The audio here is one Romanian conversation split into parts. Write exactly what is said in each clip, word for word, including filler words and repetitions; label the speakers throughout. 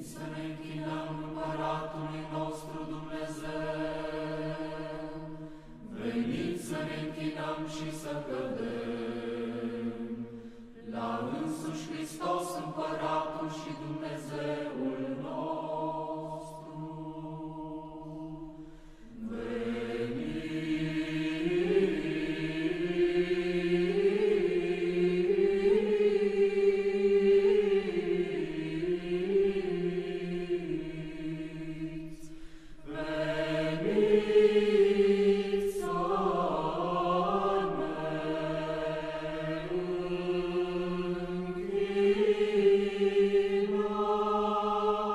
Speaker 1: să ne închinăm Împăratului nostru Dumnezeu. Veniți să ne închinăm și să cădem la însuși Hristos, Împăratul și Dumnezeul nostru.
Speaker 2: Veniți,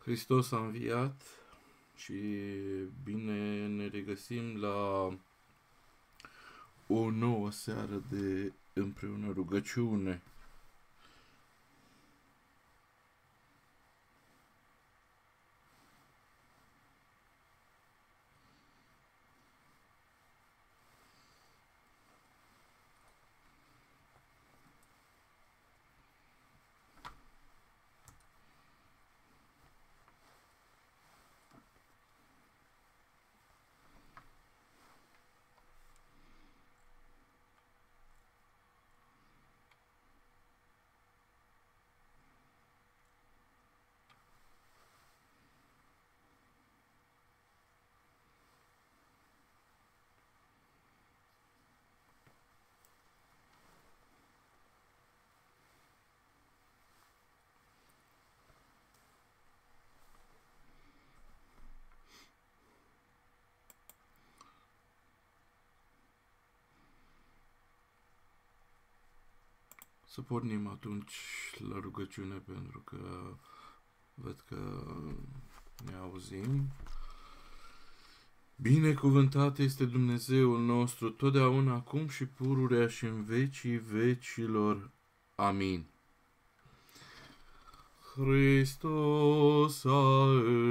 Speaker 2: Hristos a înviat și bine ne regăsim la o nouă seară de împreună rugăciune. Să pornim atunci la rugăciune, pentru că văd că ne auzim. Binecuvântat este Dumnezeul nostru, totdeauna, acum și pururea și în vecii vecilor. Amin. Hristos a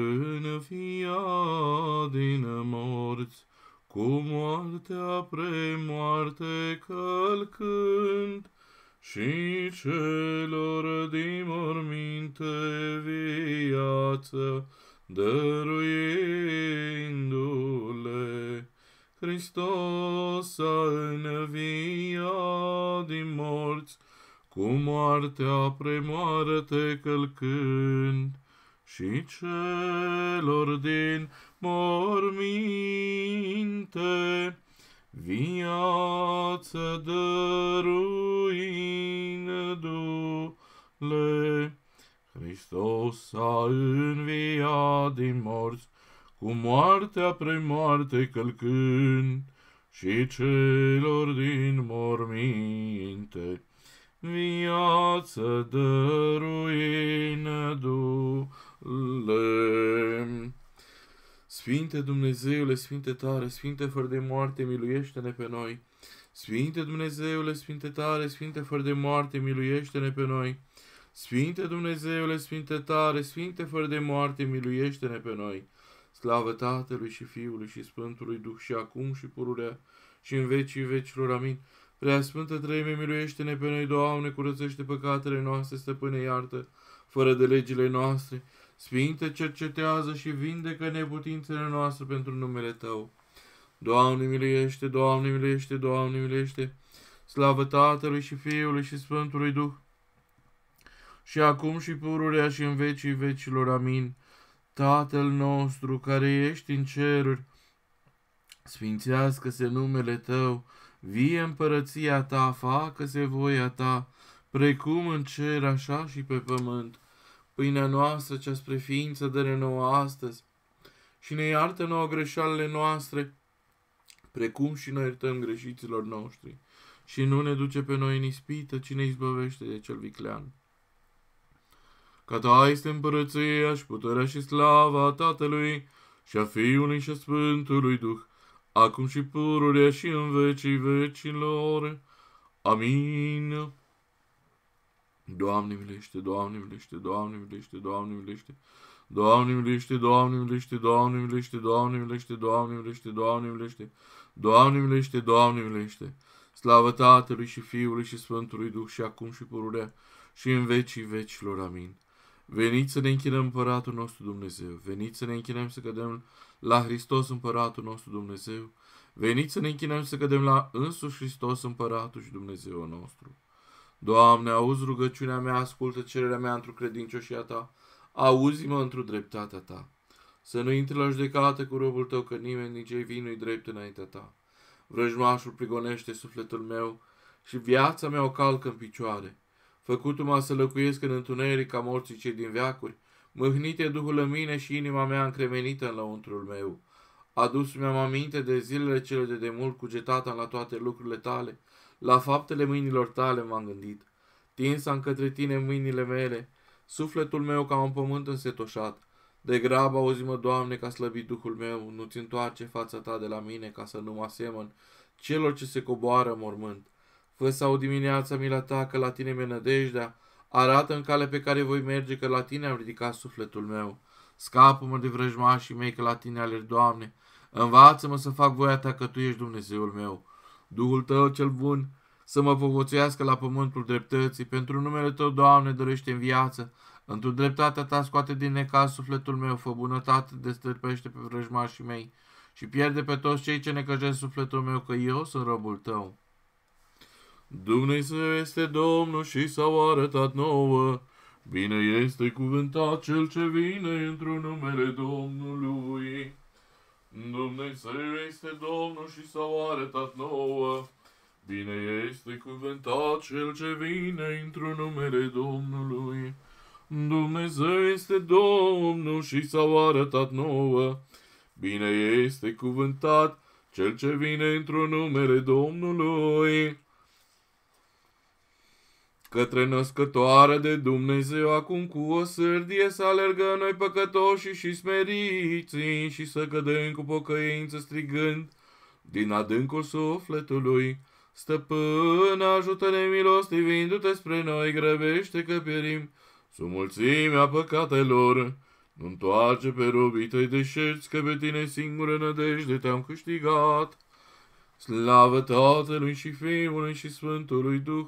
Speaker 2: înviat din morți, cu moartea pre moarte călcând, și celor din morminte viață dăruindu-le. Hristos a înviat din morți, cu moartea pre moarte călcând, și celor din morminte viață dăruindu-le. Hristos a înviat din morți, cu moartea pre moarte călcând, și celor din morminte viață dăruindu-le. Sfinte Dumnezeule, Sfinte tare, Sfinte fără de moarte, miluiește-ne pe noi. Sfinte Dumnezeule, Sfinte tare, Sfinte fără de moarte, miluiește-ne pe noi. Sfinte Dumnezeule, Sfinte tare, Sfinte fără de moarte, miluiește-ne pe noi. Slavă Tatălui și Fiului și Sfântului Duh, și acum și pururea și în vecii vecilor. Amin. Prea Sfântă Treime, miluiește-ne pe noi, Doamne, curățește păcatele noastre, Stăpâne, iartă fără de legile noastre. Sfinte, cercetează și vindecă neputințele noastre pentru numele Tău. Doamne miluiește, Doamne miluiește, Doamne miluiește. Slavă Tatălui și Fiului și Sfântului Duh, și acum și pururea și în vecii vecilor. Amin. Tatăl nostru care ești în ceruri, sfințească-se numele Tău, vie împărăția Ta, facă-se voia Ta, precum în cer, așa și pe pământ. Pâinea noastră cea spre ființă dă-ne nouă astăzi și ne iartă nouă greșalele noastre, precum și noi iertăm greșiților noștri. Și nu ne duce pe noi în ispită, ci ne izbăvește de cel viclean. Că Ta este împărăția și puterea și slava Tatălui și a Fiului și a Sfântului Duh, acum și pururea și în vecii vecilor. Amin. Doamne miluiește, Doamne miluiește, Doamne miluiește, Doamne miluiește. Doamne miluiește, Doamne miluiește, Doamne miluiește, Doamne miluiește, Doamne miluiește, Doamne miluiește, Doamne miluiește, Doamne miluiește. Slavă Tatălui și Fiului și Sfântului Duh, și acum și pururea și în vecii vecilor. Amin. Veniți să ne închinăm Împăratul nostru Dumnezeu. Veniți să ne închinăm să cădem la Hristos Împăratul nostru Dumnezeu. Veniți să ne închinăm să cădem la însuși Hristos Împăratul și Dumnezeu nostru. Doamne, auzi rugăciunea mea, ascultă cererea mea într-o credincioșia Ta, auzi-mă într-o dreptatea Ta. Să nu intri la judecată cu robul Tău, că nimeni nici ei vin nu-i drept înaintea Ta. Vrăjmașul prigonește sufletul meu și viața mea o calcă în picioare. Făcut-mă să lăcuiesc în întuneric ca morții cei din veacuri, mâhnite Duhul în mine și inima mea încremenită în lăuntrul meu. Adus mi-am aminte de zilele cele de demult, cugetata la toate lucrurile Tale, la faptele mâinilor Tale m-am gândit. Tinsam către Tine mâinile mele, sufletul meu ca un pământ însetoșat. De grab auzi-mă, Doamne, ca slăbit Duhul meu, nu-ți întoarce fața ta de la mine, ca să nu mă asemăn celor ce se coboară în mormânt. Fă sau dimineața mila ta, că la tine mi-e nădejdea, arată în calea pe care voi merge, că la tine am ridicat sufletul meu. Scapă-mă de vrăjmașii mei, că la tine alerg, Doamne. Învață-mă să fac voia ta, că tu ești Dumnezeul meu. Duhul tău cel bun să mă povățuiască la pământul dreptății. Pentru numele tău, Doamne, dorește în viață. Într-o dreptatea ta scoate din necaz sufletul meu, fă bunătate, destârpește pe vrăjmașii mei și pierde pe toți cei ce necăjesc sufletul meu, că eu sunt robul tău. Dumnezeu este Domnul și s-a arătat nouă. Bine este cuvântat cel ce vine într-un numele Domnului. Dumnezeu este Domnul și s-a arătat nouă. Bine este cuvântat cel ce vine într-un numele Domnului. Dumnezeu este Domnul și s-a arătat nouă. Bine este cuvântat cel ce vine într-un numele Domnului. Către născătoare de Dumnezeu acum cu o sârdie să alergăm noi păcătoși și smeriții și să cădem cu pocăință strigând din adâncul sufletului: Stăpâne, ajută-ne milostivindu-te spre noi, grăbește că pierim sub mulțimea păcatelor. Nu întoarce pe robii tăi deșerți, că pe tine singură nădejde te-am câștigat. Slavă Tatălui și Fiului și Sfântului Duh,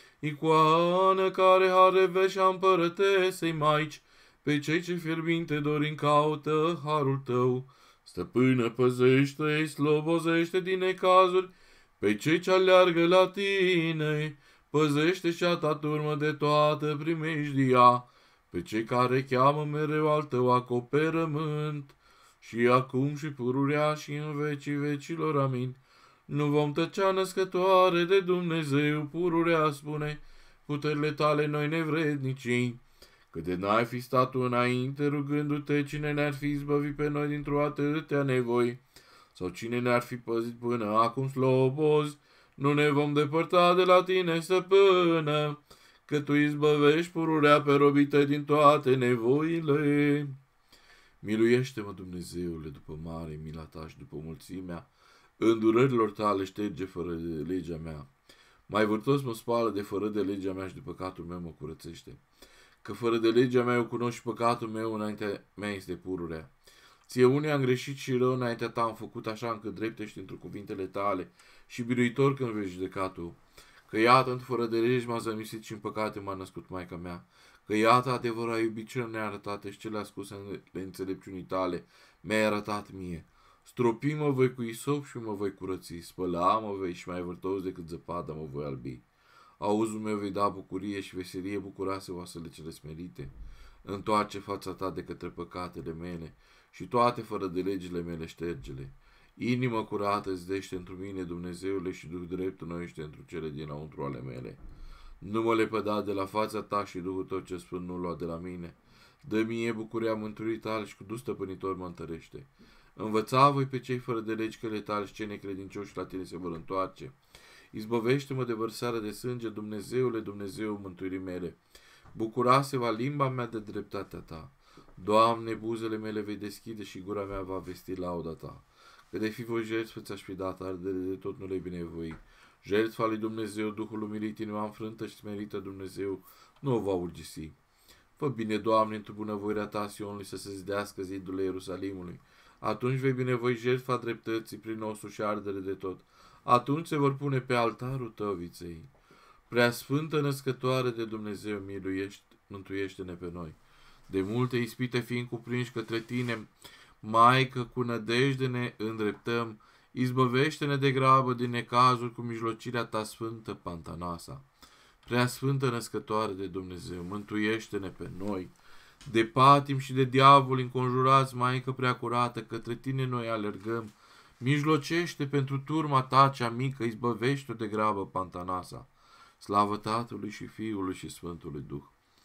Speaker 2: icoană care are veșa împărătesei Maici, pe cei ce fierbinte dorin caută harul tău. Stăpână, păzește-i, slobozește din necazuri pe cei ce aleargă la tine. Păzește și a ta turmă de toată primejdia, pe cei care cheamă mereu al tău acoperământ, și acum și pururea și în vecii vecilor. Amin. Nu vom tăcea, născătoare de Dumnezeu, pururea spune, puterile tale noi nevrednicii. Cât de n-ai fi stat tu înainte, rugându-te, cine ne-ar fi izbăvit pe noi dintr-o atâtea nevoi? Sau cine ne-ar fi păzit până acum slobozi? Nu ne vom depărta de la tine, stăpână, că tu izbăvești pururea pe robii tăi din toate nevoile. Miluiește-mă, Dumnezeule, după mare mila ta și după mulțimea îndurărilor tale, șterge fără de legea mea. Mai vârtos mă spală de fără de legea mea și de păcatul meu mă curățește. Că fără de legea mea eu cunosc și păcatul meu, înaintea mea este pururea. Ție unii am greșit și rău înaintea ta am făcut, așa încât drept ești într cuvintele tale și biruitor când vei judeca tu. Că iată, fără de legi m-a zămisit și în păcate m-a născut maica mea. Că iată, adevărul a iubit cele nearătate și cele ascuse în înțelepciunii tale mi-ai arătat mie. Stropi mă voi cu isop și mă voi curăți, spăla mă vei și mai vârtos decât zăpada mă voi albi. Auzul meu vei da bucurie și veselie, bucuroase oasele cele smerite. Întoarce fața ta de către păcatele mele și toate fără de legile mele ștergele. Inimă curată zdește întru mine, Dumnezeule, și Duh drept înnoiește întru cele dinăuntru ale mele. Nu mă lepăda de la fața ta și Duhul tău ce sfânt nu lua de la mine. Dă mie bucuria mântuirii tale și cu dus stăpânitor mă întărește. Învăța voi pe cei fără de legi căile tale și cei necredincioși la tine se vor întoarce. Izbăvește-mă de vărsare de sânge, Dumnezeule, Dumnezeu mântuirii mele. Bucura-se-va limba mea de dreptatea ta. Doamne, buzele mele vei deschide și gura mea va vesti lauda ta. Că de fi voi jertfă ți-aș fi dat, ardere de tot nu le binevoi. Jertfa lui Dumnezeu, Duhul umilit, inima înfrântă și smerită, Dumnezeu nu o va urgisi. Fă bine, Doamne, într-o bunăvoirea ta Sionului să se zidească zidurile Ierusalimului. Atunci vei binevoi jertfa dreptății prin osul și ardere de tot. Atunci se vor pune pe altarul tău viței. Prea sfântă născătoare de Dumnezeu, miluiește, mântuiește-ne pe noi. De multe ispite fiind cuprinși către tine, Maică, cu nădejde ne îndreptăm, izbăvește-ne de grabă din necazuri cu mijlocirea ta sfântă, Pantanasa. Prea sfântă născătoare de Dumnezeu, mântuiește-ne pe noi. De patim și de diavol înconjurați, Maică prea curată, către tine noi alergăm. Mijlocește pentru turma ta cea mică, izbăvește-o de grabă, Pantanasa. Slavă Tatălui și Fiului și Sfântului Duh.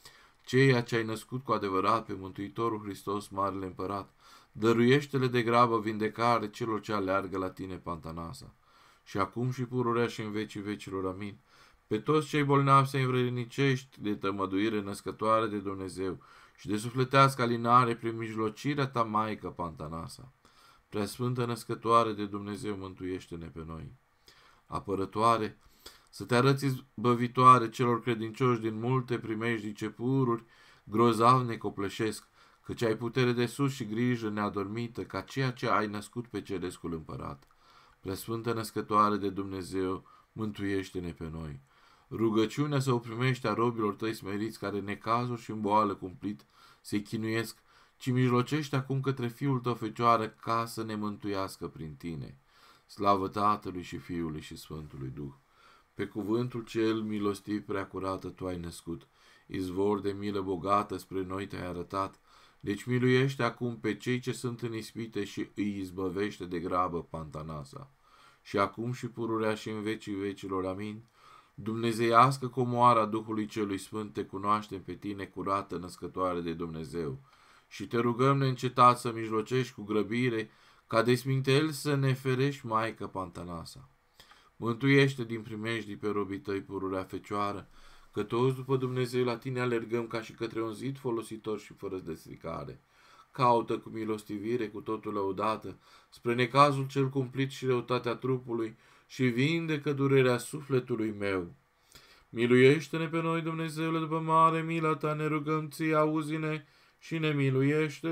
Speaker 2: Ceea ce ai născut cu adevărat pe Mântuitorul Hristos, Marele Împărat, dăruiește-le de grabă vindecare celor ce aleargă la tine, Pantanasa. Și acum și pururea și în vecii vecilor. Amin. Pe toți cei bolnavi să-i învrednicești de tămăduire, născătoare de Dumnezeu, și de sufletească alinare prin mijlocirea ta, Maică Pantanasa. Preasfântă Născătoare de Dumnezeu, mântuiește-ne pe noi. Apărătoare, să te arăți izbăvitoare celor credincioși din multe primejdii ce pururi grozav ne copleșesc, căci ai putere de sus și grijă neadormită, ca ceea ce ai născut pe Cerescul Împărat. Preasfântă Născătoare de Dumnezeu, mântuiește-ne pe noi. Rugăciunea să o primești a robilor tăi smeriți, care necazuri și în boală cumplit se chinuiesc, ci mijlocește acum către Fiul tău, Fecioară, ca să ne mântuiască prin tine. Slavă Tatălui și Fiului și Sfântului Duh. Pe cuvântul cel milostiv preacurată tu ai născut, izvor de milă bogată spre noi te-ai arătat, deci miluiește acum pe cei ce sunt în ispite și îi izbăvește de grabă, Pantanasa. Și acum și pururea și în vecii vecilor, amin. Dumnezeiască comoara Duhului Celui Sfânt, te cunoaștem pe tine, curată Născătoare de Dumnezeu, și te rugăm neîncetat să mijlocești cu grăbire, ca de smintel să ne ferești, Maică Pantanasa. Mântuiește din primejdii pe robii tăi, pururea Fecioară, că toți după Dumnezeu la tine alergăm ca și către un zid folositor și fără de stricare. Caută cu milostivire, cu totul lăudată, spre necazul cel cumplit și răutatea trupului, și vindecă durerea sufletului meu. Miluiește-ne pe noi, Dumnezeule, după mare mila ta, ne rugăm ție, auzi-ne și ne miluiește.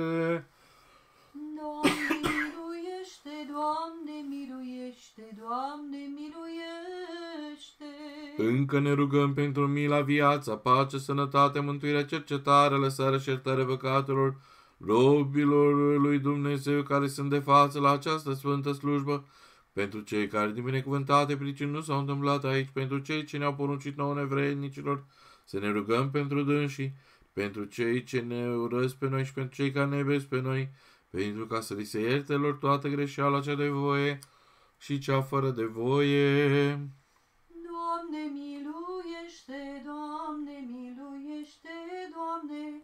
Speaker 3: Doamne, miluiește, Doamne, miluiește, Doamne, miluiește.
Speaker 2: Încă ne rugăm pentru mila, viața, pace, sănătate, mântuirea, cercetare, lăsarea și iertarea păcatelor robilor lui Dumnezeu care sunt de față la această sfântă slujbă, pentru cei care din binecuvântate pricini nu s-au întâmplat aici, pentru cei ce ne-au poruncit nouă nevrednicilor să ne rugăm pentru dânsii, pentru cei ce ne urăsc pe noi și pentru cei care ne iubesc pe noi, pentru ca să li se ierte lor toată greșeala cea de voie și cea fără de voie.
Speaker 3: Doamne, miluiește, Doamne, miluiește, Doamne,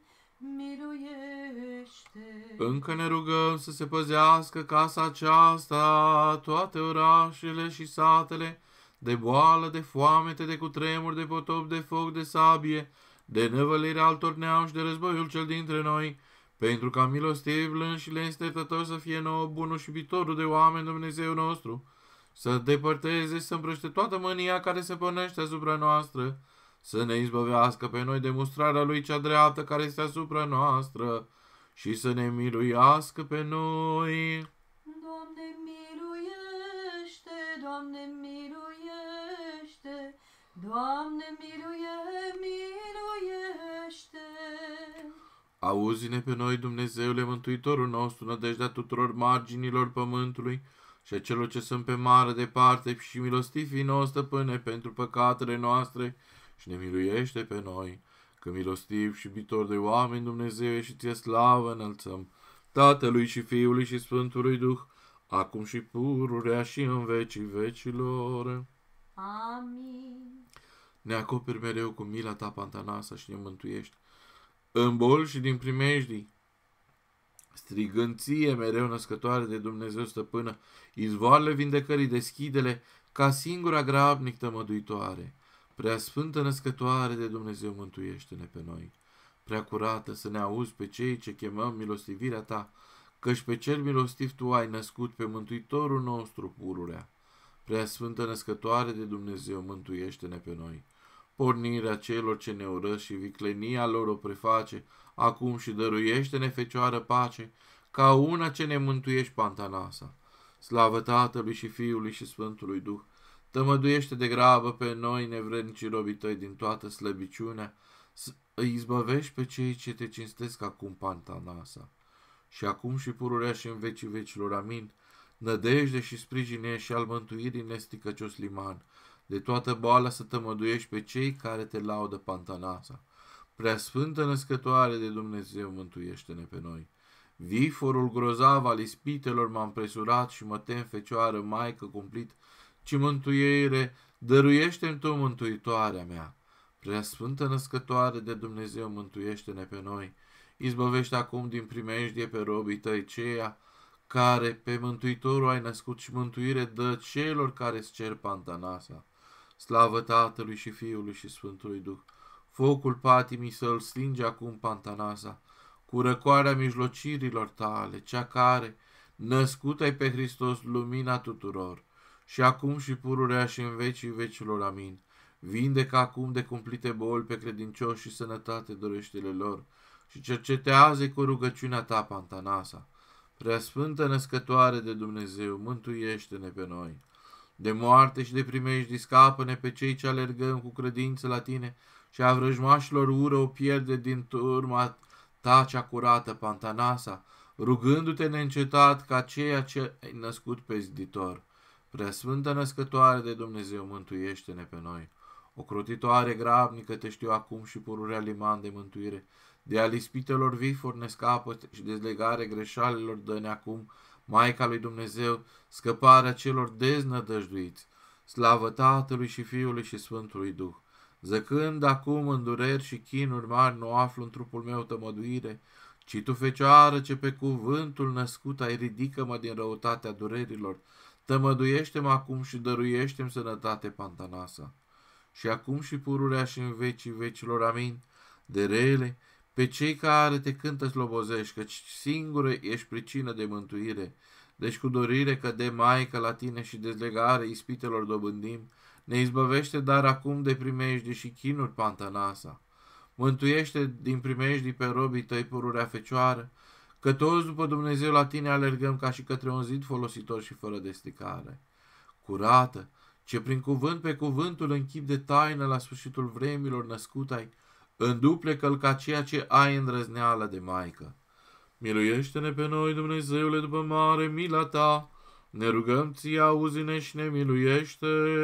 Speaker 3: miluiește.
Speaker 2: Încă ne rugăm să se păzească casa aceasta, toate orașele și satele, de boală, de foamete, de cutremur, de potop, de foc, de sabie, de năvălirea altor neam și de războiul cel dintre noi, pentru ca milostiv, blând și leînstătător să fie nouă bunul și iubitorul de oameni Dumnezeu nostru, să depărteze și să împrăște toată mânia care se pornește asupra noastră, să ne izbăvească pe noi de mustrarea lui cea dreaptă care este asupra noastră și să ne miluiască pe noi.
Speaker 3: Doamne, miluiește, Doamne, miluiește, Doamne, miluie, miluiește.
Speaker 2: Auzi-ne pe noi, Dumnezeule, Mântuitorul nostru, nădejdea tuturor marginilor pământului și a celor ce sunt pe mare departe, și milostiv fii nouă, Stăpâne, pentru păcatele noastre și ne miluiește pe noi, că milostiv și iubitor de oameni Dumnezeu și ție slavă înălțăm, Tatălui și Fiului și Sfântului Duh, acum și pururea și în vecii vecilor.
Speaker 3: Amin.
Speaker 2: Ne acoperi mereu cu mila ta, Pantanasa, și ne mântuiești în boli și din primejdii, strigând ție, mereu Născătoare de Dumnezeu Stăpână, izvoarele vindecării, deschide-le ca singura grabnic tămăduitoare. Prea Sfântă Născătoare de Dumnezeu, mântuiește-ne pe noi. Prea curată, să ne auzi pe cei ce chemăm milostivirea ta, căci pe cel milostiv tu ai născut, pe Mântuitorul nostru pururea. Prea Sfântă Născătoare de Dumnezeu, mântuiește-ne pe noi. Pornirea celor ce ne urăsc și viclenia lor o preface, acum și dăruiește-ne, Fecioară, pace, ca una ce ne mântuiești, Pantanasa. Slavă Tatălui și Fiului și Sfântului Duh, tămăduiește de grabă pe noi, nevrednicii robii tăi, din toată slăbiciunea, să îi izbăvești pe cei ce te cinstesc acum, Pantanasa. Și acum și pururea și în vecii vecilor, amin. Nădejde și sprijine și al mântuirii nesticăcios liman, de toată boala să tămăduiești pe cei care te laudă, Pantanasa. Prea Sfântă Născătoare de Dumnezeu, mântuiește-ne pe noi. Viforul grozav al ispitelor m-a împresurat și mă tem, Fecioară, Maică cumplit, ci mântuire, dăruiește-mi tu, mântuitoarea mea. Prea Sfântă Născătoare de Dumnezeu, mântuiește-ne pe noi. Izbăvește acum din primejdie pe robii tăi ceia care pe Mântuitorul ai născut și mântuire dă celor care-ți cer, Pantanasa. Slavă Tatălui și Fiului și Sfântului Duh. Focul patimii să-l stinge acum, Pantanasa, cu răcoarea mijlocirilor tale, cea care, născut-ai pe Hristos, lumina tuturor, și acum și pururea și în vecii vecilor, amin. Vindecă acum de cumplite boli pe credincioși și sănătate dorește-le lor, și cercetează cu rugăciunea ta, Pantanasa. Preasfântă născătoare de Dumnezeu, mântuiește-ne pe noi. De moarte și de primejdii scapă-ne pe cei ce alergăm cu credință la tine și a vrăjmașilor ură o pierde din turma ta cea curată, Pantanasa, rugându-te neîncetat ca ceea ce ai născut pe ziditor. Preasfântă născătoare de Dumnezeu, mântuiește-ne pe noi. Ocrotitoare grabnică te știu acum și pururea liman de mântuire. De al ispitelor vifuri ne scapă și dezlegare greșalelor dă-ne acum, Maica lui Dumnezeu, scăparea celor deznădăjduiți. Slavă Tatălui și Fiului și Sfântului Duh. Zăcând acum în dureri și chinuri mari, nu aflu în trupul meu tămăduire, ci tu, Fecioară, ce pe cuvântul născut ai, ridică-mă din răutatea durerilor, tămăduiește-mă acum și dăruiește-mi sănătate, Pantanasa. Și acum și pururea și în vecii vecilor, amin. De rele, pe cei care te cântă slobozești, căci singură ești pricină de mântuire. Deci cu dorire că de Maică la tine și dezlegare ispitelor dobândim, ne izbăvește dar acum de primejdii și chinuri, Pantanasa. Mântuiește din primejdii pe robii tăi, pururea Fecioară, că toți după Dumnezeu la tine alergăm ca și către un zid folositor și fără de stricare. Curată, ce prin cuvânt pe cuvântul în chip de taină la sfârșitul vremilor născut ai, înduplecă-l ca ceea ce ai îndrăzneală de Maică. Miluiește-ne pe noi, Dumnezeule, după mare mila ta, ne rugăm ție, auzi-ne și ne miluiește.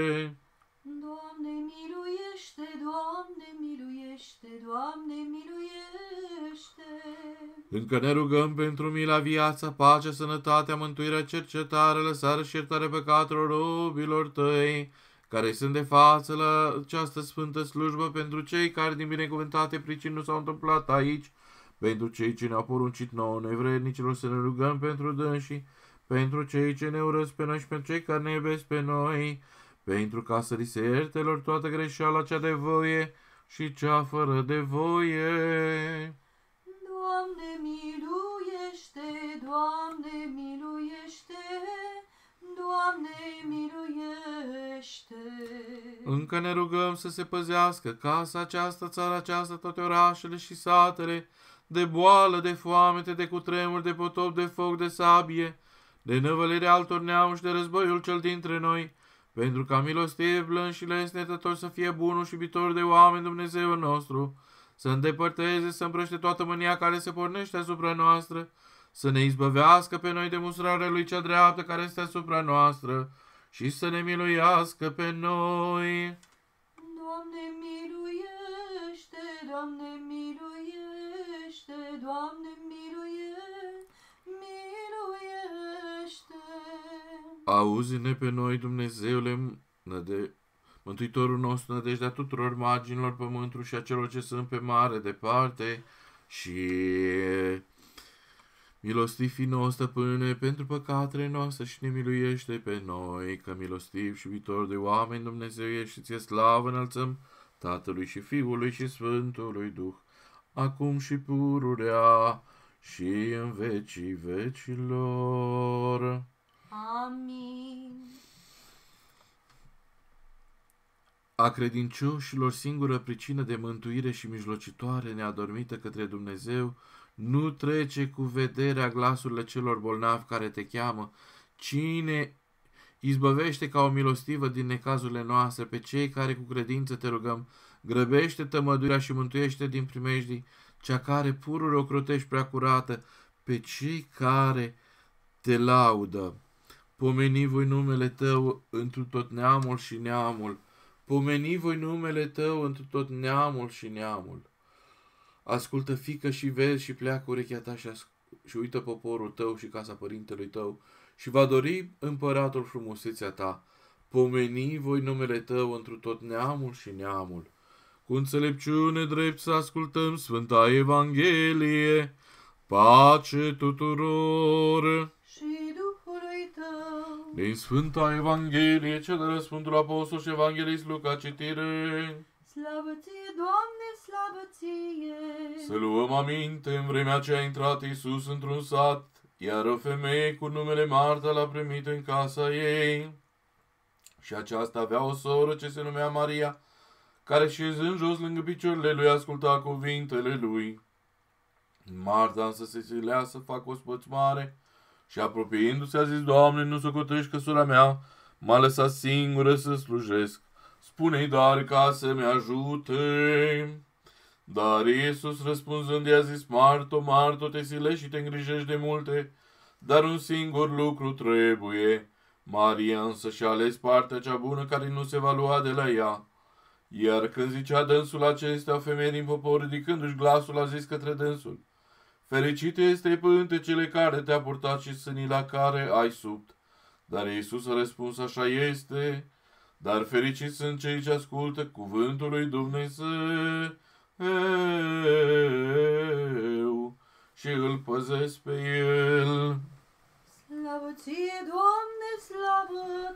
Speaker 3: Doamne, miluiește, Doamne, miluiește, Doamne, miluiește.
Speaker 2: Încă ne rugăm pentru mila, viața, pacea, sănătatea, mântuirea, cercetare, lăsare și iertare păcatelor robilor tăi, care sunt de față la această sfântă slujbă, pentru cei care din binecuvântate pricini nu s-au întâmplat aici, pentru cei ce ne-au poruncit nouă nevrednicilor să ne rugăm pentru dânsii, pentru cei ce ne urăsc pe noi și pentru cei care ne iubesc pe noi, pentru ca să li se ierte lor toată greșeala cea de voie și cea fără de voie.
Speaker 3: Doamne, miluiește, Doamne, miluiește, Doamne, miluiește.
Speaker 2: Încă ne rugăm să se păzească casa aceasta, țara aceasta, toate orașele și satele, de boală, de foamete, de cutremur, de potop, de foc, de sabie, de năvălirea altor neamuri și de războiul cel dintre noi, pentru ca milostiv, blând și lesnetător să fie bunul și iubitor de oameni Dumnezeu nostru, să îndepărteze, să împrăște toată mânia care se pornește asupra noastră, să ne izbăvească pe noi de mustrarea lui cea dreaptă care este asupra noastră și să ne miluiască pe noi.
Speaker 3: Doamne, miluiește, Doamne, miluiește, Doamne, miluiește, miluiește.
Speaker 2: Auzi-ne pe noi, Dumnezeule, năde... Mântuitorul nostru, nădejdea tuturor marginilor pământului și a celor ce sunt pe mare departe, și milostiv fi nouă, Stăpâne, pentru păcatele noastre și ne miluiește pe noi, că milostiv și iubitor de oameni Dumnezeu ești și ție slavă înălțăm Tatălui și Fiului și Sfântului Duh, acum și pururea și în vecii vecilor.
Speaker 3: Amin.
Speaker 2: A credincioșilor, singură pricină de mântuire și mijlocitoare neadormită către Dumnezeu, nu trece cu vederea glasurile celor bolnavi care te cheamă. Cine izbăvește ca o milostivă din necazurile noastre pe cei care cu credință te rugăm, grăbește tămăduirea și mântuiește din primejdii cea care purure ocrotești prea curată pe cei care te laudă. Pomeni voi numele tău întru tot neamul și neamul. Pomeni voi numele tău întru tot neamul și neamul. Ascultă, fică, și vezi și pleacă urechea ta și, și uită poporul tău și casa părintelui tău și va dori împăratul frumusețea ta. Pomeni voi numele tău întru tot neamul și neamul. Cu înțelepciune drept să ascultăm Sfânta Evanghelie. Pace tuturor!
Speaker 3: Și Duhului tău.
Speaker 2: Din Sfânta Evanghelie, cel de la Sfântul Apostol și Evanghelist Luca, citire.
Speaker 3: Slavă ție, Doamne, slavă ție.
Speaker 2: Să luăm aminte, în vremea ce a intrat Iisus într-un sat, iar o femeie cu numele Marta l-a primit în casa ei. Și aceasta avea o soră ce se numea Maria, care șezând jos lângă picioarele lui asculta cuvintele lui. Marta însă se silea să facă o spățmare și apropiindu-se a zis: Doamne, nu socotești că sora mea m-a lăsat singură să slujesc. Spune-i dar ca să-mi ajute. Dar Iisus răspunzând i-a zis: Marto, Marto, te silești și te îngrijești de multe, dar un singur lucru trebuie. Maria însă și-a ales partea cea bună care nu se va lua de la ea. Iar când zicea dânsul acestea, o femeie din popor, ridicându-și glasul, a zis către dânsul: Fericite este pântecele care te-a purtat și sânii la care ai subt. Dar Iisus a răspuns: Așa este, dar fericiți sunt cei ce ascultă cuvântul lui Dumnezeu și îl păzesc pe el.
Speaker 3: Slavă ție, Doamne, slavă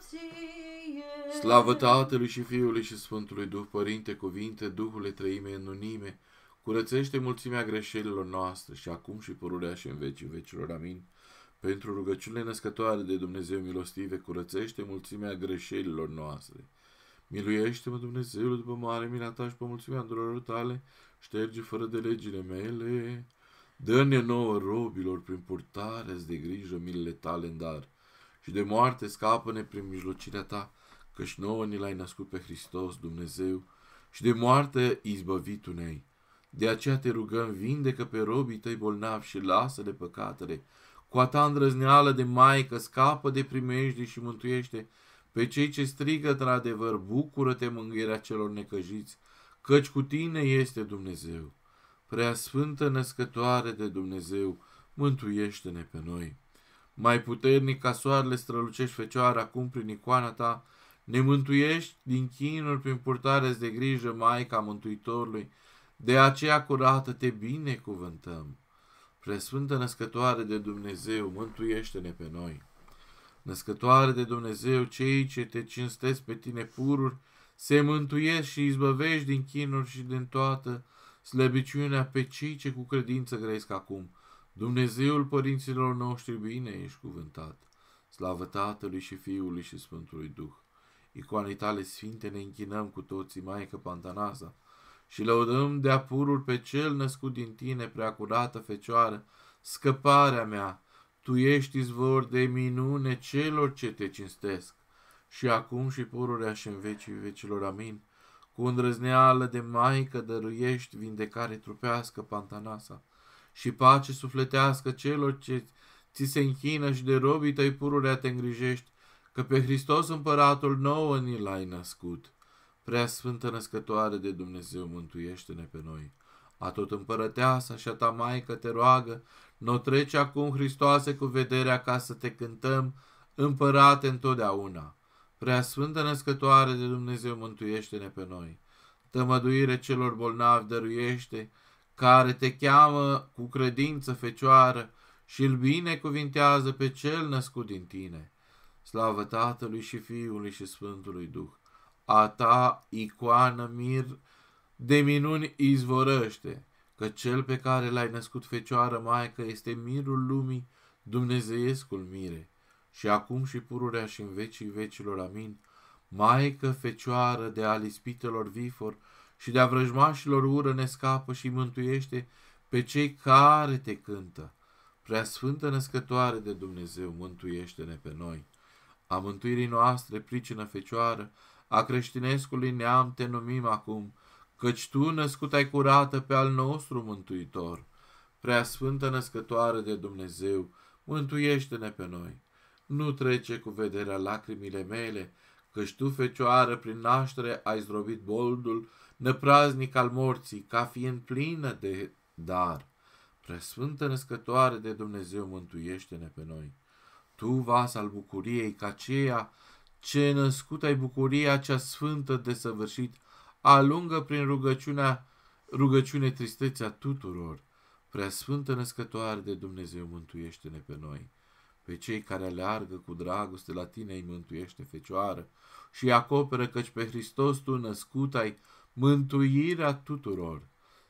Speaker 3: ție!
Speaker 2: Slavă Tatălui și Fiului și Sfântului Duh, Părinte, cuvinte, Duhule, Treime, în unime, curățește mulțimea greșelilor noastre și acum și pururea și în vecii vecilor. Amin. Pentru rugăciunile născătoare de Dumnezeu milostive, curățește mulțimea greșelilor noastre. Miluiește-mă, Dumnezeule, după mare mila ta și pe mulțimea îndurorilor tale, șterge fără de legile mele. Dă-ne nouă robilor prin purtarea-ți de grijă milele tale în dar și de moarte scapă-ne prin mijlocirea ta, căci nouă ni l-ai născut pe Hristos, Dumnezeu, și de moarte izbăvit tu ne-ai. De aceea te rugăm, vindecă pe robii tăi bolnavi și lasă-le păcatele. Cu a ta îndrăzneală de maică, scapă de primejdii și mântuiește pe cei ce strigă într-adevăr: bucură-te, mângâierea celor necăjiți, căci cu tine este Dumnezeu. Preasfântă născătoare de Dumnezeu, mântuiește-ne pe noi. Mai puternic ca soarele strălucești, Fecioară, acum prin icoana ta, ne mântuiești din chinuri prin purtarea de grijă, Maica Mântuitorului, de aceea curată te binecuvântăm. Preasfântă născătoare de Dumnezeu, mântuiește-ne pe noi. Născătoare de Dumnezeu, cei ce te cinstesc pe tine pururi, se mântuiesc și izbăvești din chinuri și din toată slăbiciunea pe cei ce cu credință grăiesc acum. Dumnezeul părinților noștri, bine ești cuvântat. Slavă Tatălui și Fiului și Sfântului Duh. Icoanei tale sfinte ne închinăm cu toții, Maică Pantanasa, și lăudăm de-a pururi pe cel născut din tine, preacurată Fecioară, scăparea mea. Tu ești izvor de minune celor ce te cinstesc, și acum și pururea și în vecii vecilor. Amin. Cu îndrăzneală de Maică dăruiești vindecare trupească, Pantanasa, și pace sufletească celor ce ți se închină, și de robii tăi pururea te îngrijești, că pe Hristos Împăratul nouă ni l-ai născut. Preasfântă născătoare de Dumnezeu, mântuiește-ne pe noi. Atot împărăteasa și a ta Maică te roagă, n-o trece acum, Hristoase, cu vederea, ca să te cântăm, Împărate întotdeauna. Preasfântă născătoare de Dumnezeu, mântuiește-ne pe noi. Tămăduire celor bolnavi dăruiește, care te cheamă cu credință, Fecioară, și îl binecuvintează pe cel născut din tine. Slavă Tatălui și Fiului și Sfântului Duh. A ta, icoană mir de minuni, izvorăște, că cel pe care l-ai născut, Fecioară Maică, este mirul lumii, dumnezeiescul mire, și acum și pururea și în vecii vecilor. Amin. Maică Fecioară, de al ispitelor vifor și de a vrăjmașilor ură ne scapă și mântuiește pe cei care te cântă. Preasfântă născătoare de Dumnezeu, mântuiește-ne pe noi. A mântuirii noastre, pricină Fecioară, a creștinescului neam te numim acum, căci tu născut ai curată pe al nostru Mântuitor. Preasfântă născătoare de Dumnezeu, mântuiește-ne pe noi. Nu trece cu vederea lacrimile mele, căci tu, Fecioară, prin naștere ai zdrobit boldul năpraznic al morții, ca fiind plină de dar. Preasfântă născătoare de Dumnezeu, mântuiește-ne pe noi. Tu, vas al bucuriei, ca aceea ce născut ai bucuria cea sfântă de săvârșit, alungă prin rugăciunea, rugăciune tristețea tuturor. Preasfântă născătoare de Dumnezeu, mântuiește-ne pe noi. Pe cei care aleargă cu dragoste la tine îi mântuiește, Fecioară, și acoperă, căci pe Hristos tu născut ai mântuirea tuturor.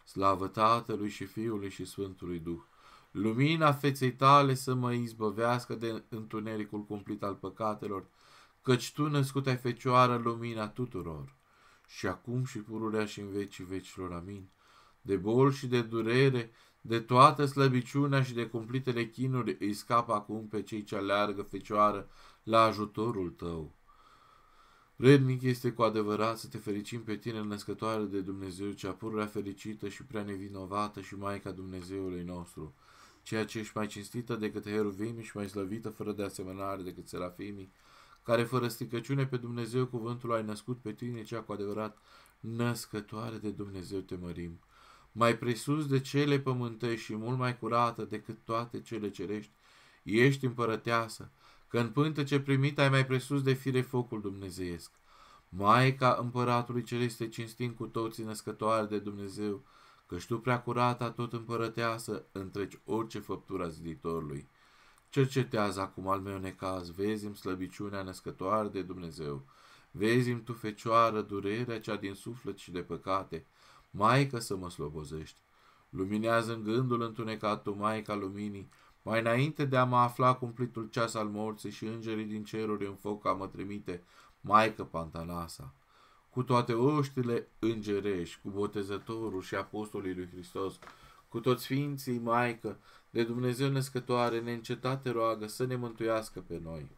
Speaker 2: Slavă Tatălui și Fiului și Sfântului Duh. Lumina feței tale să mă izbăvească de întunericul cumplit al păcatelor, căci tu, născut ai Fecioară, lumina tuturor. Și acum și pururea și în vecii vecilor. Amin. De boli și de durere, de toată slăbiciunea și de cumplitele chinuri îi scapă acum pe cei ce aleargă, Fecioară, la ajutorul tău. Vrednic este cu adevărat să te fericim pe tine, născătoare de Dumnezeu, cea pururea fericită și prea nevinovată și Maica Dumnezeului nostru, ceea ce ești mai cinstită decât heruvimii și mai slăvită fără de asemănare decât serafimii, care fără stricăciune pe Dumnezeu cuvântul ai născut pe tine, cea cu adevărat născătoare de Dumnezeu te mărim. Mai presus de cele pământești și mult mai curată decât toate cele cerești, ești împărăteasă, că în pântece primit ai mai presus de fire focul dumnezeiesc. Maica împăratului ceresc te cinstim cu toții, născătoare de Dumnezeu, căci tu prea curata tot împărăteasă întregi orice făptura ziditorului. Cercetează acum al meu necaz, vezi-mi slăbiciunea născătoare de Dumnezeu, vezi-mi tu, Fecioară, durerea cea din suflet și de păcate, Maică să mă slobozești. Luminează în gândul întunecat tu, Maica luminii, mai înainte de a mă afla cumplitul ceas al morții și îngerii din ceruri în foc a mă trimite, Maică Pantanasa. Cu toate oștile îngerești, cu Botezătorul și Apostolii lui Hristos, cu toți Sfinții, Maică, de Dumnezeu născătoare, neîncetate roagă să ne mântuiască pe noi.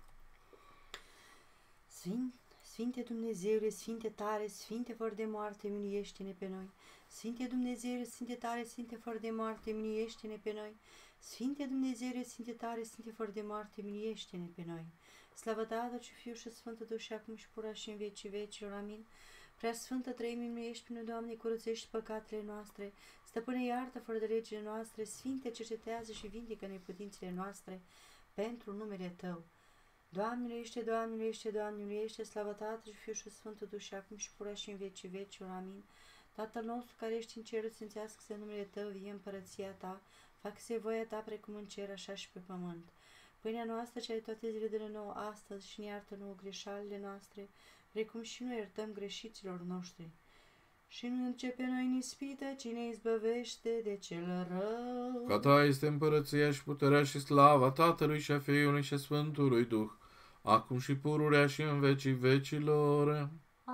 Speaker 3: Sfânt, Sfinte Dumnezeule, Sfinte tare, Sfinte fără de moarte, miluiește-ne pe noi. Sfinte Dumnezeule, Sfinte tare, Sfinte fără de moarte, miluiește-ne pe noi. Sfinte Dumnezeule, Sfinte tare, Sfinte fără de moarte, miluiește-ne pe noi. Slavă Tatălui și Fiul și Sfântul Duh și acum și pura și în vecii vecilor. Amin. Prea Sfântă Treime, miluiește pe noi, Doamne, curățești păcatele noastre. Stăpâne, iartă fără de legile noastre. Sfinte, cercetează și vindecă neputințele noastre pentru numele Tău. Doamne, miluiește, Doamne, miluiește, Doamne, miluiește, slavă Tatălui și Fiul și Sfântul Duh și acum și pura și în vecii vecilor. Amin. Tatăl nostru care ești în cer, sfințească-se numele Tău, vie împărăția Ta, facă-se voia Ta precum în cer, așa și pe pământ. Pâinea noastră, cea de toate zilele, dă-ne nouă astăzi și ne iartă nouă greșalile noastre, precum și noi iertăm greșiților noștri. Și nu începe noi în ispită, ci ne izbăvește de cel rău.
Speaker 2: Ca Ta este împărăția și puterea și slava Tatălui și a Fiului și a Sfântului Duh, acum și pururea și în vecii vecilor.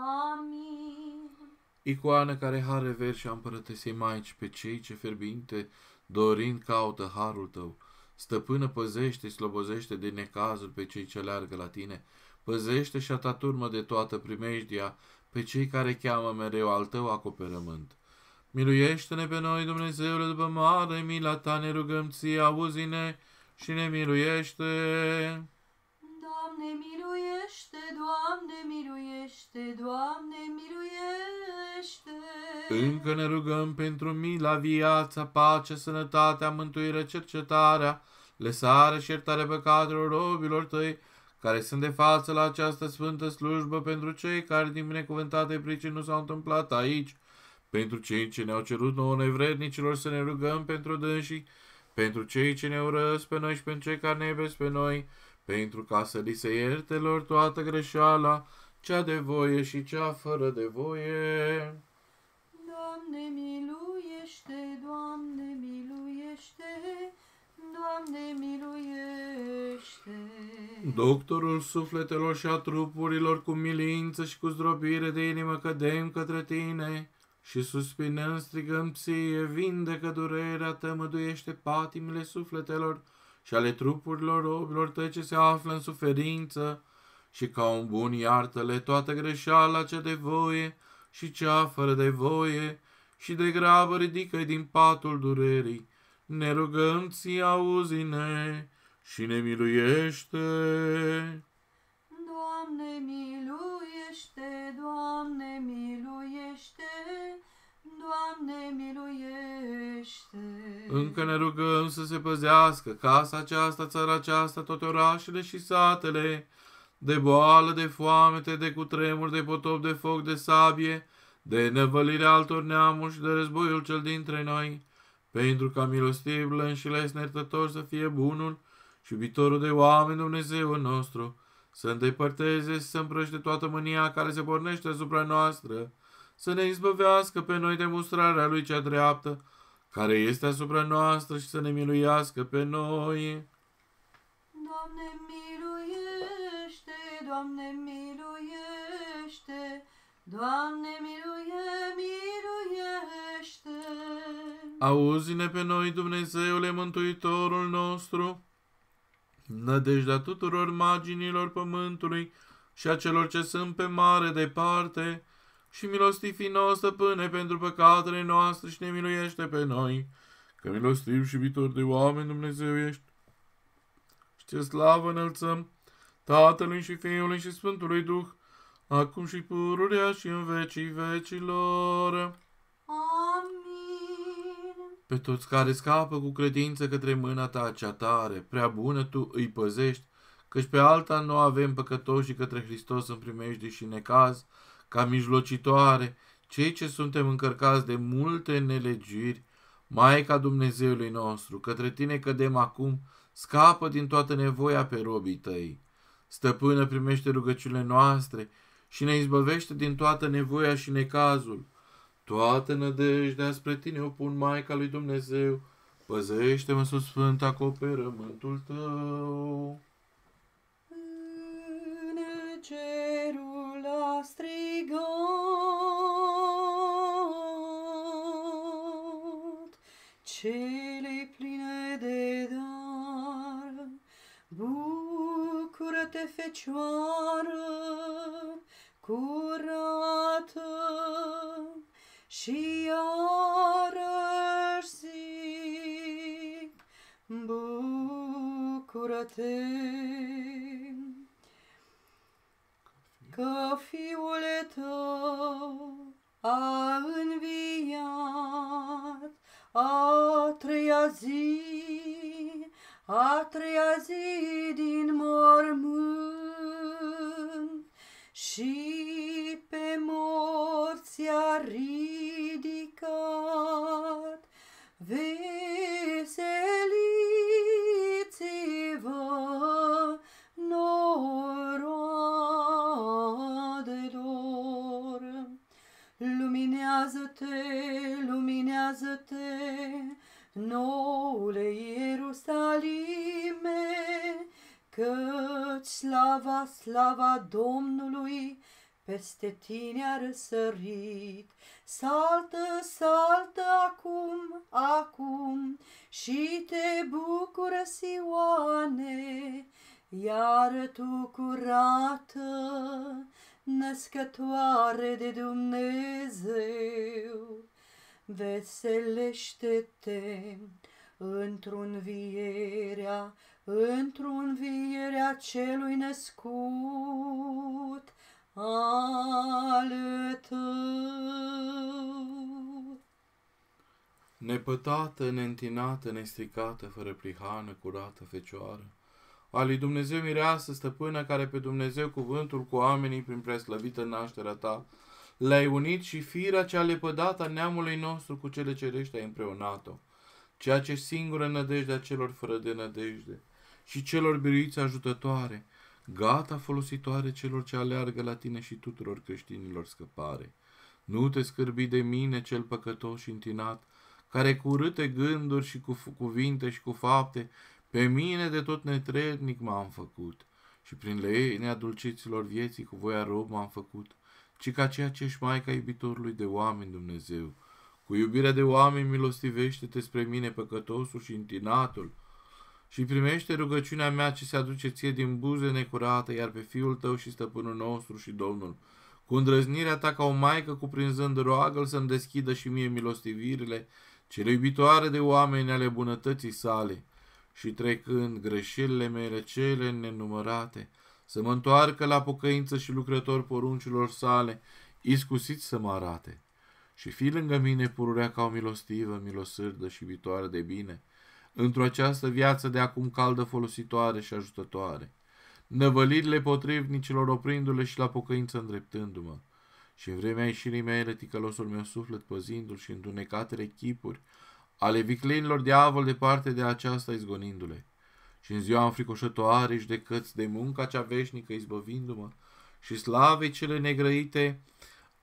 Speaker 3: Amin.
Speaker 2: Icoană care hare ver și a împărătesei Maici pe cei ce fierbinte, dorind caută harul Tău. Stăpână, păzește, slobozește de necazul pe cei ce leargă la Tine, păzește și a Ta turmă de toată primejdia, pe cei care cheamă mereu al Tău acoperământ. Miluiește-ne pe noi, Dumnezeule, după mare mila Ta, ne rugăm Ție, auzi-ne și ne miluiește.
Speaker 3: Doamne, miluiește, Doamne, miluiește, Doamne, miluiește.
Speaker 2: Încă ne rugăm pentru mila, viața, pacea, sănătatea, mântuirea, cercetarea, lăsarea și iertarea păcatelor robilor Tăi, care sunt de față la această sfântă slujbă, pentru cei care din binecuvântate pricini nu s-au întâmplat aici, pentru cei ce ne-au cerut nouă nevrednicilor să ne rugăm pentru dânsii, pentru cei ce ne urăsc pe noi și pentru cei care ne iubesc pe noi, pentru ca să li se ierte lor toată greșeala, cea de voie și cea fără de voie.
Speaker 3: Doamne, miluiește, Doamne, miluiește, Doamne, miluiește.
Speaker 2: Doctorul sufletelor și a trupurilor, cu milință și cu zdrobire de inimă cădem către Tine și suspinând strigăm Ție, vindecă durerea, tămăduiește patimile sufletelor și ale trupurilor robilor Tăi ce se află în suferință și ca un bun iartă-le toată greșeala cea de voie și cea fără de voie și de grabă ridică-i din patul durerii. Ne rugăm Ție, auzi-ne și ne miluiește.
Speaker 3: Doamne, miluiește, Doamne, miluiește, Doamne, miluiește.
Speaker 2: Încă ne rugăm să se păzească casa aceasta, țara aceasta, toate orașele și satele, de boală, de foamete, de cutremur, de potop, de foc, de sabie, de năvălirea altor neamuri și de războiul cel dintre noi, pentru ca milostiv, blând și lesne iertător să fie bunul și iubitorul de oameni Dumnezeul nostru, să îndepărteze și să împrăște toată mânia care se pornește asupra noastră, să ne izbăvească pe noi de mustrarea lui cea dreaptă, care este asupra noastră, și să ne miluiască pe noi.
Speaker 3: Doamne, miluiește! Doamne, miluiește! Doamne, miluie, miluiește!
Speaker 2: Auzi-ne pe noi, Dumnezeule Mântuitorul nostru, nădejdea tuturor marginilor pământului și a celor ce sunt pe mare departe, și milostiv fi nouă, Stăpâne, pentru păcatele noastre, și ne miluiește pe noi, că milostiv și iubitor de oameni Dumnezeu ești. Și ce slavă înălțăm Tatălui și Fiului și Sfântului Duh, acum și pururea și în vecii vecilor.
Speaker 3: Amin.
Speaker 2: Pe toți care scapă cu credință către mâna ta cea tare, prea bună tu îi păzești, căci pe alta nu avem păcătoși către Hristos în primejdii și necaz, ca mijlocitoare, cei ce suntem încărcați de multe nelegiri, Maica Dumnezeului nostru, către tine cădem acum, scapă din toată nevoia pe robii tăi. Stăpână, primește rugăciunile noastre și ne izbăvește din toată nevoia și necazul. Toată nădejdea spre tine o pun, Maica lui Dumnezeu, păzește-mă sub sfânt acoperământul tău.
Speaker 3: În cerul a strigat, cele pline de dar, bucură-te, Fecioară curată, și iarăși zic, bucură-te, că Fiul tău a înviat a treia zi, a treia zi din mormânt, și pe morți a ridicat. Veseliți-vă, noroadelor! Luminează-te, luminează-te, noule Ierusalime, căci slava, slava Domnului peste tine a răsărit. Saltă, saltă acum, acum, și te bucură, Sioane, iar tu curată, născătoare de Dumnezeu. Veselește-te într-o învierea, într-o învierea celui născut al tău.
Speaker 2: Nepătată, neîntinată, nestricată, fără prihană, curată, Fecioară, a lui Dumnezeu mireasă, stăpână, care pe Dumnezeu cuvântul cu oamenii prin preaslăvită nașterea ta le-ai unit, și firea cea lepădată a neamului nostru cu cele cerești ai împreunat-o, ceea ce singură nădejdea celor fără de nădejde și celor biruiți ajutătoare, gata folositoare celor ce aleargă la tine și tuturor creștinilor scăpare. Nu te scârbi de mine, cel păcătos și întinat, care cu urâte gânduri și cu cuvinte și cu fapte pe mine de tot netrednic m-am făcut, și prin leenia dulciților vieții cu voia rob m-am făcut, ci ca ceea ce ești Maica iubitorului de oameni, Dumnezeu. Cu iubirea de oameni milostivește-te spre mine, păcătosul și întinatul, și primește rugăciunea mea ce se aduce ție din buze necurată, iar pe Fiul tău și Stăpânul nostru și Domnul, cu îndrăznirea ta ca o maică cuprinzând, roagă-l să-mi deschidă și mie milostivirile, cele iubitoare de oameni ale bunătății sale, și trecând greșelile mele cele nenumărate, să mă întoarcă la pocăință și lucrător poruncilor sale, iscusiți să mă arate. Și fi lângă mine pururea ca o milostivă, milosârdă și iubitoare de bine, într-o această viață de acum caldă, folositoare și ajutătoare, năvălirile potrivnicilor oprindu-le și la pocăință îndreptându-mă, și în vremea ieșirii mele, ticălosul meu suflet păzindu-l și întunecatele chipuri ale viclenilor diavol departe de aceasta izgonindu-le, și în ziua înfricoșătoare judecăți de munca cea veșnică izbăvindu-mă, și slavei cele negrăite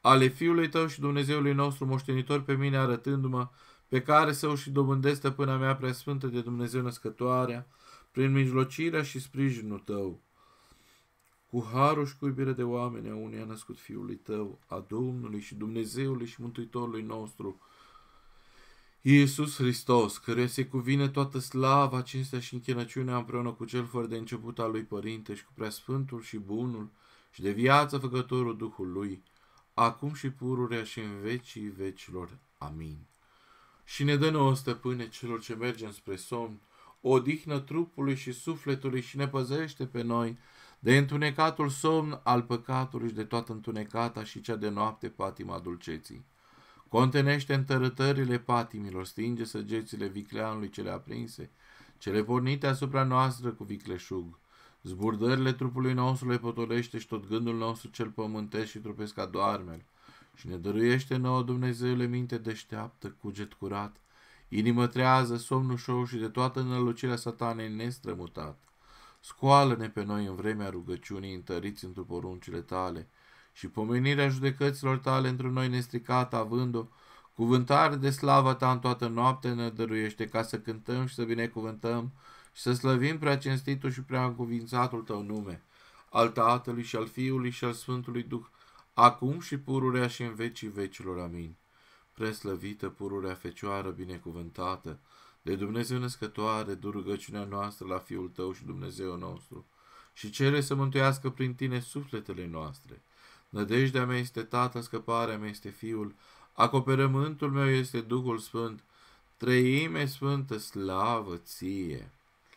Speaker 2: ale Fiului Tău și Dumnezeului nostru moștenitor pe mine, arătându-mă pe care Său și dobândesc stăpâna mea preasfântă de Dumnezeu născătoarea, prin mijlocirea și sprijinul Tău. Cu harul și cu iubire de oameni a unui a născut Fiului Tău, a Domnului și Dumnezeului și Mântuitorului nostru, Iisus Hristos, căruia se cuvine toată slava, cinstea și închinăciunea împreună cu Cel fără de început al Lui Părinte și cu Preasfântul și Bunul și de viață Făcătorul Duhului, acum și pururea și în vecii vecilor. Amin. Și ne dă nouă, Stăpâne, celor ce mergem spre somn, odihnă trupului și sufletului și ne păzește pe noi de întunecatul somn al păcatului și de toată întunecata și cea de noapte patima dulceții. Contenește întărătările patimilor, stinge săgețile vicleanului cele aprinse, cele pornite asupra noastră cu vicleșug. Zburdările trupului nostru le potolește și tot gândul nostru cel pământesc și trupesc adoarmel. Și ne dăruiește nouă, Dumnezeule, minte deșteaptă, cuget curat, inimă trează, somn ușor și de toată înălucirea satanei nestrămutat. Scoală-ne pe noi în vremea rugăciunii, întăriți într poruncile tale, și pomenirea judecăților tale într noi nestricată, având-o, cuvântare de slavă ta în toată noaptea ne dăruiește, ca să cântăm și să binecuvântăm și să slăvim prea cinstitul și prea încuvințatul tău nume, al Tatălui și al Fiului și al Sfântului Duh, acum și pururea și în vecii vecilor. Amin. Preslăvită pururea Fecioară binecuvântată, de Dumnezeu născătoare, du rugăciunea noastră la Fiul tău și Dumnezeu nostru, și cere să mântuiască prin tine sufletele noastre. Nădejdea mea este Tatăl, scăparea mea este Fiul, acoperământul meu este Duhul Sfânt, Treime Sfântă, slavă ție!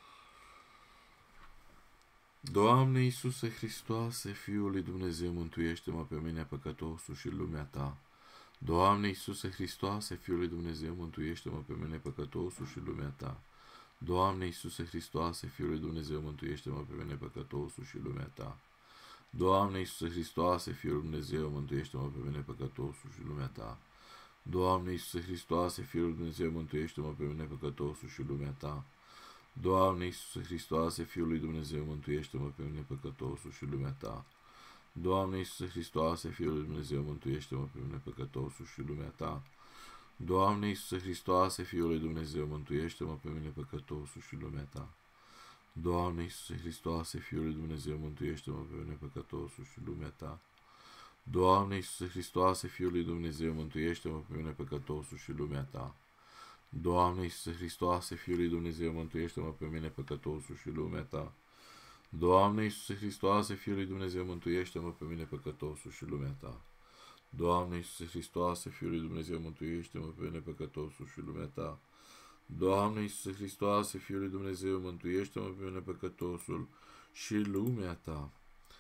Speaker 2: Doamne Iisuse Hristoase, Fiul lui Dumnezeu, mântuiește-mă pe mine păcătosul și lumea ta. Doamne Iisuse Hristoase, Fiul lui Dumnezeu, mântuiește-mă pe mine păcătosul și lumea ta. Doamne Iisuse Hristoase, Fiul lui Dumnezeu, mântuiește-mă pe mine păcătosul și lumea ta. Doamne Iisuse Hristoase, Fiul lui Dumnezeu, mântuiește-mă pe mine păcătosul și lumea ta. Doamne Iisuse Hristoase, Fiul lui Dumnezeu, mântuiește-mă pe mine păcătosul și lumea ta. Doamne Iisuse Hristoase, Fiul lui Dumnezeu, mântuiește-mă pe mine păcătosul și lumea ta. Doamne Iisuse Hristoase, Fiul lui Dumnezeu, mântuiește-mă pe mine păcătosul și lumea ta. Doamne Iisuse Hristoase, Fiul lui Dumnezeu, mântuiește-mă pe mine păcătosul și lumea ta. Doamne Iisuse Hristoase, Fiul lui Dumnezeu, mântuiește-mă pe mine păcătosul și lumea ta. Doamne Iisuse Hristoase, Fiul lui Dumnezeu, mântuiește-mă pe mine păcătosul și lumea ta. Doamne Iisuse Hristoase, Fiul lui Dumnezeu, mântuiește-mă pe mine păcătosul și lumea ta. Doamne Iisuse Hristoase, Fiul lui Dumnezeu, mântuiește-mă pe mine păcătosul și lumea ta. Doamne Iisuse Hristoase, Fiul lui Dumnezeu, mântuiește-mă pe mine păcătosul și lumea ta. Doamne Iisuse Hristoase, Fiul lui Dumnezeu, mântuiește-mă pe mine păcătosul și lumea ta.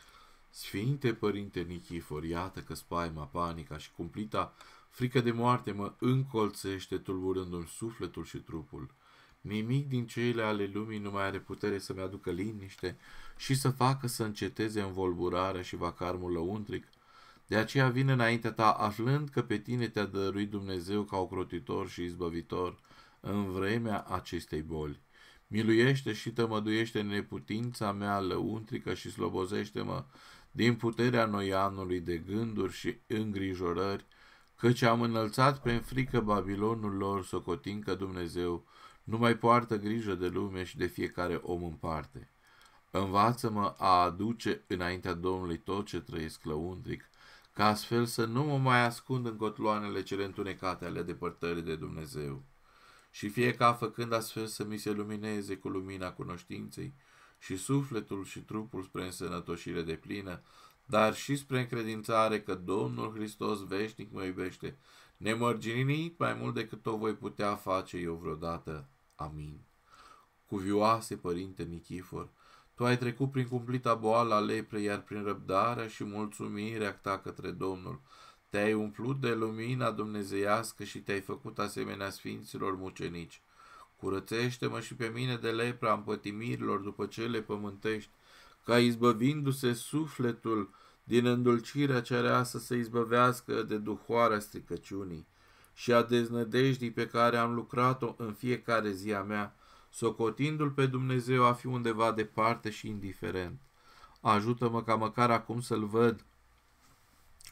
Speaker 2: Sfinte Părinte Nichifor, iată că spaima, panica și cumplita frică de moarte mă încolțește, tulburându-mi sufletul și trupul. Nimic din cele ale lumii nu mai are putere să-mi aducă liniște și să facă să înceteze învolburarea și vacarmul lăuntric. De aceea vin înaintea ta, aflând că pe tine te-a dăruit Dumnezeu ca ocrotitor și izbăvitor în vremea acestei boli. Miluiește și tămăduiește neputința mea lăuntrică și slobozește-mă din puterea noianului de gânduri și îngrijorări, căci am înălțat prin frică Babilonul lor, socotind că Dumnezeu nu mai poartă grijă de lume și de fiecare om în parte. Învață-mă a aduce înaintea Domnului tot ce trăiesc lăuntric, ca astfel să nu mă mai ascund în cotloanele cele întunecate ale depărtării de Dumnezeu. Și fie ca făcând astfel să mi se lumineze cu lumina cunoștinței și sufletul și trupul spre însănătoșire de plină, dar și spre încredințare că Domnul Hristos veșnic mă iubește, nemărginit mai mult decât o voi putea face eu vreodată. Amin. Cuvioase Părinte Nichifor, tu ai trecut prin cumplita boală a leprei, iar prin răbdarea și mulțumirea ta către Domnul te-ai umplut de lumina dumnezeiască și te-ai făcut asemenea sfinților mucenici. Curățește-mă și pe mine de lepra împătimirilor după cele pământești, ca izbăvindu-se sufletul din îndulcirea cereasă să izbăvească de duhoarea stricăciunii și a deznădejdii pe care am lucrat-o în fiecare zi a mea, socotindu-l pe Dumnezeu a fi undeva departe și indiferent. Ajută-mă ca măcar acum să-l văd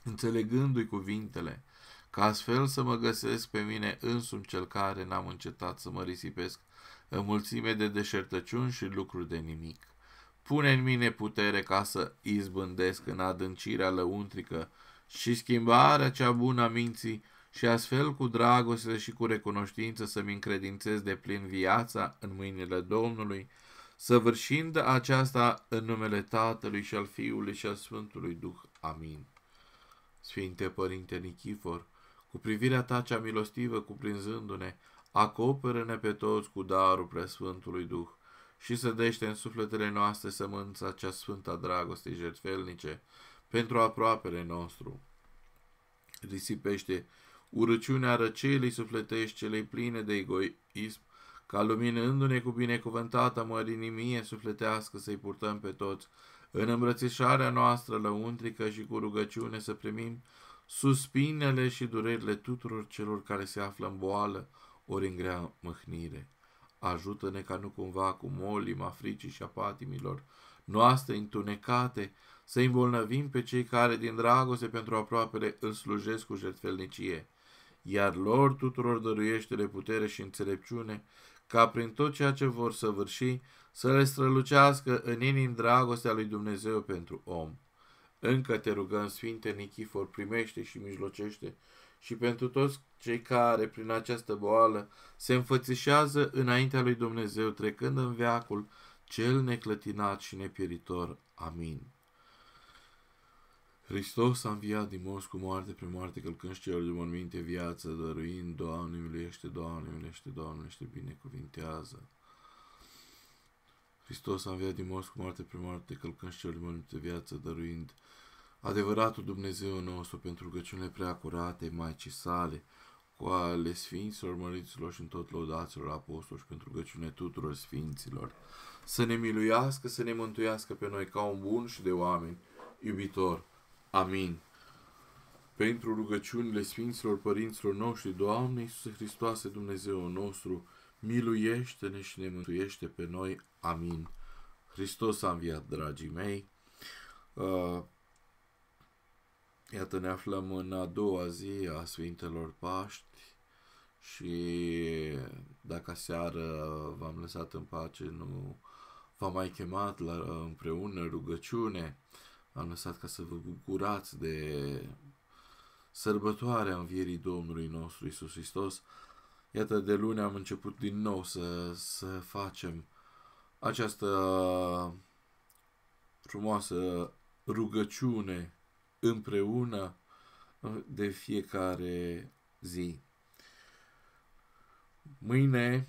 Speaker 2: înțelegându-i cuvintele, ca astfel să mă găsesc pe mine însumi cel care n-am încetat să mă risipesc în mulțime de deșertăciuni și lucruri de nimic. Pune în mine putere ca să izbândesc în adâncirea lăuntrică și schimbarea cea bună a minții și astfel cu dragoste și cu recunoștință să-mi încredințez de plin viața în mâinile Domnului, săvârșind aceasta în numele Tatălui și al Fiului și al Sfântului Duh. Amin. Sfinte Părinte Nichifor, cu privirea ta cea milostivă cuprinzându-ne, acoperă-ne pe toți cu darul Preasfântului Duh și sădește în sufletele noastre sămânța cea sfântă a dragostei jertfelnice pentru aproapele nostru. Risipește urăciunea răcelii sufletești celei pline de egoism, ca luminându-ne cu binecuvântata mărinimie sufletească să-i purtăm pe toți în îmbrățișarea noastră lăuntrică și cu rugăciune să primim suspinele și durerile tuturor celor care se află în boală ori în grea mâhnire. Ajută-ne ca nu cumva cu molima fricii și a patimilor noastre întunecate să îmbolnăvim pe cei care din dragoste pentru aproapele îl slujesc cu jertfelnicie, iar lor tuturor dăruiește-le putere și înțelepciune, ca prin tot ceea ce vor săvârși să le strălucească în inim dragostea lui Dumnezeu pentru om. Încă te rugăm, Sfinte Nichifor, primește și mijlocește și pentru toți cei care, prin această boală, se înfățișează înaintea lui Dumnezeu, trecând în veacul cel neclătinat și nepieritor. Amin. Hristos a înviat din morți cu moarte pe moarte, călcând celor de morminte viață, dăruind, Doamne miluiește, Doamne miluiește, Doamne miluiește, binecuvintează. Hristos a înviat din morți cu moarte pe moarte, călcând celor de morminte viață, dăruind adevăratul Dumnezeu nostru pentru rugăciunile prea curate, Maicii sale, cu ale Sfinților, Măriților și în tot lăudaților apostoli și pentru rugăciune tuturor Sfinților, să ne miluiască, să ne mântuiască pe noi ca un bun și de oameni iubitor. Amin. Pentru rugăciunile Sfinților Părinților noștri, Doamne Iisuse Hristoase, Dumnezeu nostru, miluiește-ne și ne mântuiește pe noi. Amin. Hristos a înviat, dragii mei. Uh, iată, ne aflăm în a doua zi a Sfintelor Paști și dacă aseară v-am lăsat în pace, nu v-am mai chemat la împreună rugăciune, am lăsat ca să vă bucurați de sărbătoarea învierii Domnului nostru Iisus Hristos. Iată, de luni am început din nou să, să facem această frumoasă rugăciune împreună de fiecare zi. Mâine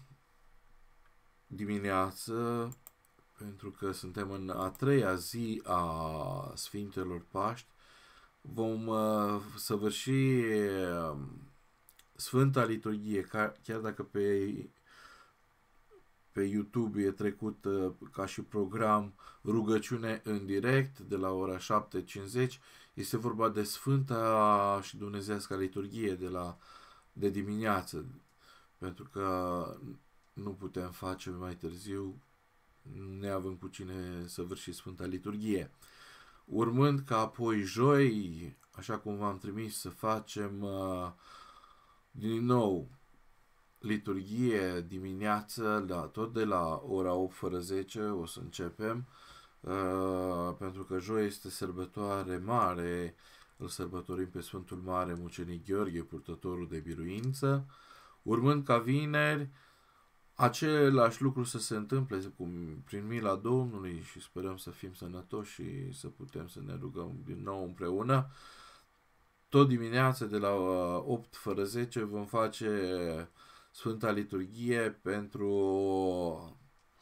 Speaker 2: dimineață, pentru că suntem în a treia zi a Sfintelor Paști, vom uh, săvârși uh, Sfânta Liturghie, ca, chiar dacă pe, pe YouTube e trecut uh, ca și program rugăciune în direct de la ora șapte cincizeci, este vorba de Sfânta și Dumnezească Liturghie de, la, de dimineață, pentru că nu putem face mai târziu neavând cu cine săvârși Sfânta Liturghie. Urmând ca apoi joi, așa cum v-am trimis, să facem uh, din nou liturghie dimineață, la, tot de la ora opt fără zece o să începem, uh, pentru că joi este sărbătoare mare, îl sărbătorim pe Sfântul Mare Mucenic Gheorghe, purtătorul de biruință, urmând ca vineri același lucru să se întâmple cum, prin mila Domnului și sperăm să fim sănătoși și să putem să ne rugăm din nou împreună. Tot dimineața de la opt fără zece vom face Sfânta Liturghie pentru,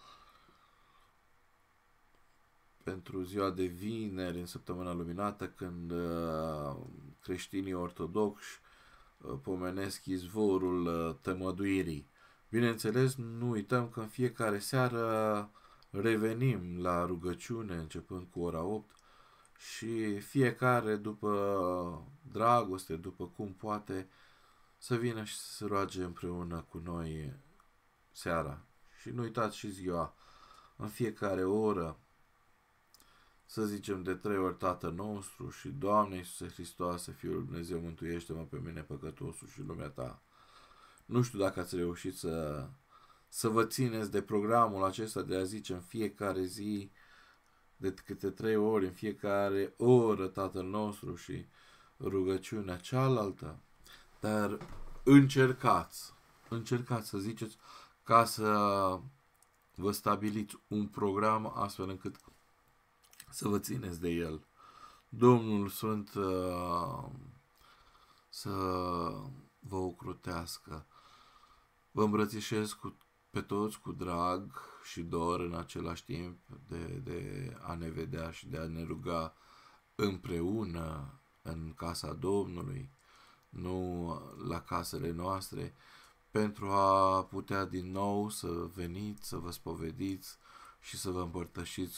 Speaker 2: pentru ziua de vineri în săptămâna luminată, când creștinii ortodoxi pomenesc izvorul tămăduirii. Bineînțeles, nu uităm că în fiecare seară revenim la rugăciune începând cu ora opt și fiecare după dragoste, după cum poate, să vină și să se roage împreună cu noi seara. Și nu uitați și ziua, în fiecare oră, să zicem de trei ori Tatăl nostru și Doamne Iisuse Hristoase, Fiul lui Dumnezeu, mântuiește-mă pe mine păcătosul și lumea ta. Nu știu dacă ați reușit să, să vă țineți de programul acesta de a zice în fiecare zi, de câte trei ori, în fiecare oră Tatăl nostru și rugăciunea cealaltă, dar încercați, încercați să ziceți ca să vă stabiliți un program astfel încât să vă țineți de el. Domnul Sfânt uh, să vă ocrotească. Vă îmbrățișez cu, pe toți cu drag și dor în același timp de, de a ne vedea și de a ne ruga împreună în casa Domnului, nu la casele noastre, pentru a putea din nou să veniți, să vă spovediți și să vă împărtășiți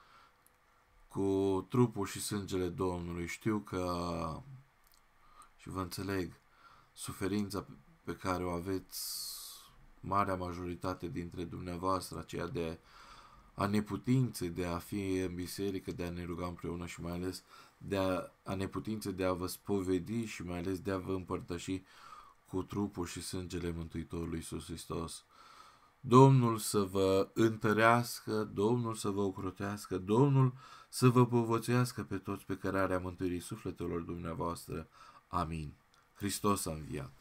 Speaker 2: cu trupul și sângele Domnului. Știu că și vă înțeleg suferința pe care o aveți marea majoritate dintre dumneavoastră, aceea de a neputințe de a fi în biserică, de a ne ruga împreună și mai ales de a, a neputințe de a vă spovedi și mai ales de a vă împărtăși cu trupul și sângele Mântuitorului Iisus Hristos. Domnul să vă întărească, Domnul să vă ocrotească, Domnul să vă povățuiască pe toți pe cărarea mântuirii sufletelor dumneavoastră. Amin. Hristos a înviat.